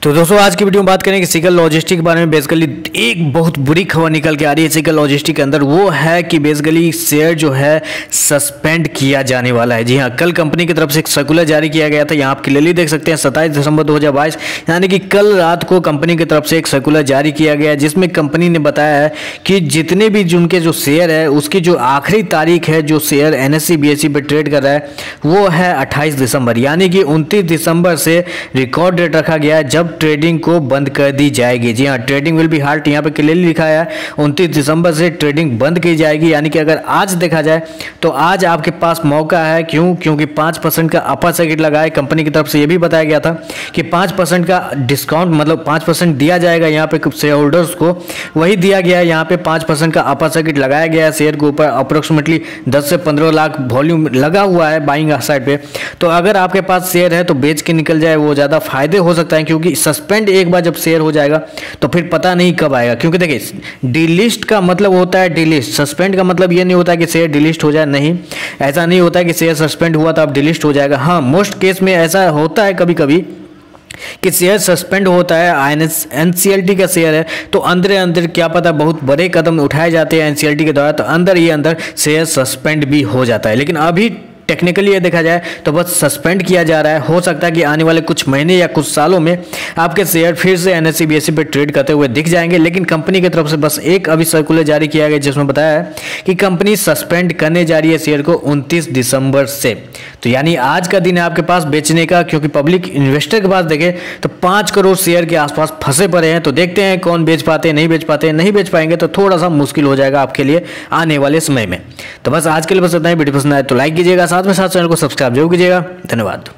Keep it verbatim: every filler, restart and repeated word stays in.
तो दोस्तों आज की वीडियो में बात करेंगे सिकल लॉजिस्टिक के बारे में। बेसिकली एक बहुत बुरी खबर निकल के आ रही है सिकल लॉजिस्टिक के अंदर, वो है कि बेसिकली शेयर जो है सस्पेंड किया जाने वाला है। जी हाँ, कल कंपनी की तरफ से एक सर्कुलर जारी किया गया था, यहाँ आप क्लियरली देख सकते हैं सत्ताईस दिसंबर दो हज़ार बाईस, यानी कि कल रात को कंपनी की तरफ से एक सर्कुलर जारी किया गया है, जिसमें कंपनी ने बताया है कि जितने भी जिनके जो शेयर है उसकी जो आखिरी तारीख है जो शेयर एनएससी बीएसई पे ट्रेड कर रहा है वो है अट्ठाईस दिसंबर, यानी कि उनतीस दिसंबर से रिकॉर्ड डेट रखा गया है जब ट्रेडिंग को बंद कर दी जाएगी। जी हाँ, ट्रेडिंग विल बी हाल्ट, यहाँ पे क्लियरली लिखा है उनतीस दिसंबर से ट्रेडिंग बंद की जाएगी। यानी कि अगर आज देखा जाए तो आज आपके पास मौका है, क्यों? क्योंकि पाँच परसेंट का अपर सर्किट लगा है। कंपनी की तरफ से ये भी बताया गया था कि पाँच परसेंट का डिस्काउंट मतलब पाँच परसेंट दिया जाएगा यहाँ पे शेयर होल्डर्स को, वही दिया गया है। यहाँ पे पाँच परसेंट का अपर सर्किट लगाया गया है शेयर के ऊपर, अप्रोक्सीमेटली दस से पंद्रह लाख वॉल्यूम लगा हुआ है बाइंग साइड पे। तो अगर आपके पास शेयर है तो बेच के निकल जाए, वो ज़्यादा फायदे हो सकता है, क्योंकि सस्पेंड एक बार जब शेयर हो जाएगा तो फिर पता नहीं कब आएगा। क्योंकि देखिए डिलिस्ट का मतलब होता है डिलिस्ट, सस्पेंड का मतलब ये नहीं होता कि शेयर डिलिस्ट हो जाए, नहीं, ऐसा नहीं होता है कि शेयर सस्पेंड हुआ तो अब डिलिस्ट हो जाएगा। हाँ, मोस्ट केस में ऐसा होता है कभी कभी कि शेयर सस्पेंड होता है, एनसीएलटी का शेयर है तो अंदर अंदर क्या पता बहुत बड़े कदम उठाए जाते हैं एनसीएलटी के द्वारा, तो अंदर ही अंदर शेयर सस्पेंड भी हो जाता है। लेकिन अभी टेक्निकली ये देखा जाए तो बस सस्पेंड किया जा रहा है। हो सकता है कि आने वाले कुछ महीने या कुछ सालों में आपके शेयर फिर से एनएससी बीएसई पे ट्रेड करते हुए दिख जाएंगे। लेकिन कंपनी की तरफ से बस एक अभी सर्कुलर जारी किया गया जिसमें बताया है कि कंपनी सस्पेंड करने जा रही है शेयर को उनतीस दिसंबर से। तो यानी आज का दिन है आपके पास बेचने का, क्योंकि पब्लिक इन्वेस्टर के पास देखें तो पाँच करोड़ शेयर के आसपास फंसे पड़े हैं। तो देखते हैं कौन बेच पाते हैं, नहीं बेच पाते हैं। नहीं बेच पाएंगे तो थोड़ा सा मुश्किल हो जाएगा आपके लिए आने वाले समय में। तो बस आज के लिए बस इतना ही। वीडियो पसंद आए तो लाइक कीजिएगा, साथ में साथ चैनल को सब्सक्राइब जरूर कीजिएगा। धन्यवाद।